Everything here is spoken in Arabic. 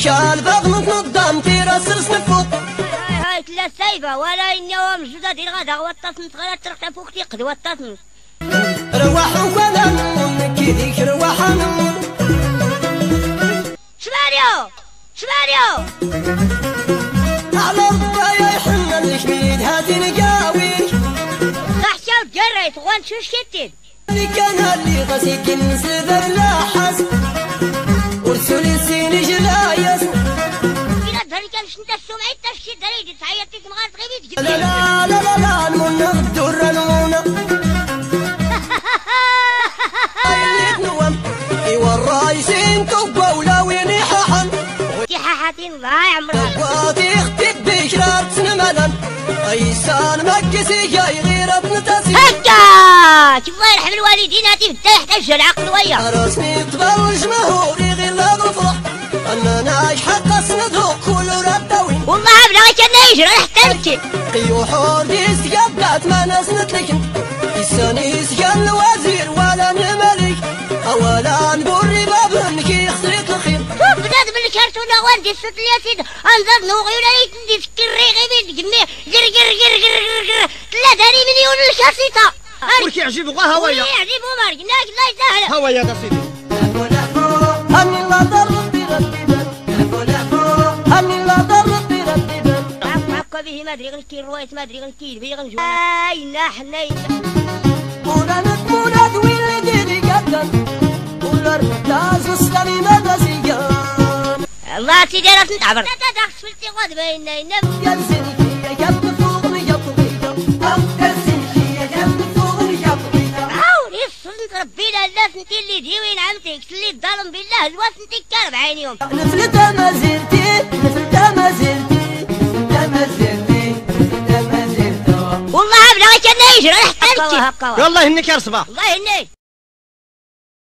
شال بغنط نضام تيرسل سنفوق هاي تلا سايبة ولا إني ومجدودة دير غدا وطاسنت غدا ترقى فوق تيقد وطاسنت رواح ولا نمون كيديك رواح نمون شماليو على الضايا يحن الجميد هادي نقاويك صحشا وجريت وان شو شتين اللي كان اللي غسيك نسذر لاحس ورسولي سيني جلايس كنا دهري كان شنت السمعي تفشي دريدي تعيطيك مغارت غيبي تجيب لا لا لا لا لا نمون غدور نمون ايوا الرايسين كبا ولا وين حاحن حاتين الله يا عمرها وادي اختك بشرات سنمدن ايسان مكسي جاي غير ابن تاسي هكا شوف الله يرحم الوالدين هاتي تحتاج العقل ويا راسني تبرج مهوري غير لا غفرة انا ناجح قصنده كل ردوين والله ابلغ كان يجري حتى نبكي قيو حور دي استقبلت ما نسنت لكن الساني سجل الوزير ولا نملك اولا نبري بابنك يخسرك الخير شوف بنادم اللي كرتونا واندي الصوت اللي يا سيدي انظر نوغي ولا يتندي سكري غيبي تجمع جر ثلاثة مليون الشاسيطة ولكي يعجبك هوايا يعجب عمر قلناك لا يسهل هوايا يا سيدي هني لا ضربي رديدا هني لا ضربي رديدا عفوا به ما ادري غنكي الرواية ما ادري غنكي به غنجونا اينا حنينا مولا دويل ديري قدن ولا لاز وسلامي مدى زيان الله سيدي راه تنتعبر لا تدخل فلتي غاد باينا ينام يا زيني يا جاب فوقني يا طويلة يا زيني يا جاب فوقني يا طويلة عاود يصل ربينا الناس انتي اللي ديوين عمتك اللي الظالم بالله الواس انتي كان بعينيهم نفلتها ما زلتي نفلتها ما زلتي نفلتها ما زلتي نفلتها ما زلتي والله ابلغ كان يجري حتى نبكي يلا هنيك يا رصبة الله يهنيك